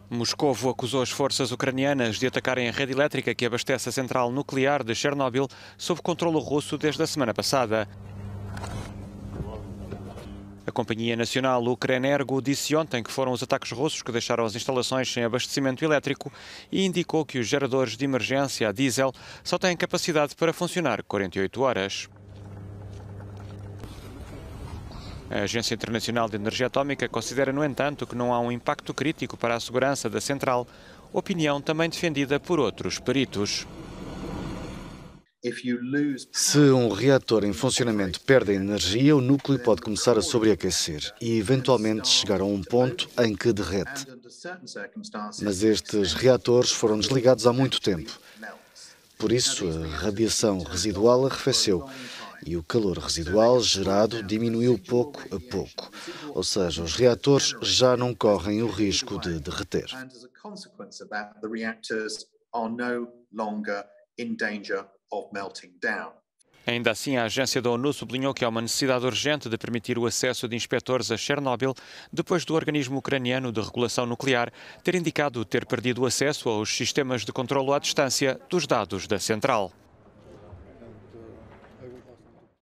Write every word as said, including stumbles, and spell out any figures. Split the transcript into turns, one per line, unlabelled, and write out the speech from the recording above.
Moscovo acusou as forças ucranianas de atacarem a rede elétrica que abastece a central nuclear de Chernobyl sob controlo russo desde a semana passada. A Companhia Nacional Ukrenergo disse ontem que foram os ataques russos que deixaram as instalações sem abastecimento elétrico e indicou que os geradores de emergência a diesel só têm capacidade para funcionar quarenta e oito horas. A Agência Internacional de Energia Atómica considera, no entanto, que não há um impacto crítico para a segurança da central, opinião também defendida por outros peritos.
Se um reator em funcionamento perde energia, o núcleo pode começar a sobreaquecer e, eventualmente, chegar a um ponto em que derrete. Mas estes reatores foram desligados há muito tempo. Por isso, a radiação residual arrefeceu e o calor residual gerado diminuiu pouco a pouco. Ou seja, os reatores já não correm o risco de derreter.
Ainda assim, a agência da ONU sublinhou que há uma necessidade urgente de permitir o acesso de inspectores a Chernobyl, depois do organismo ucraniano de regulação nuclear ter indicado ter perdido o acesso aos sistemas de controlo à distância dos dados da central.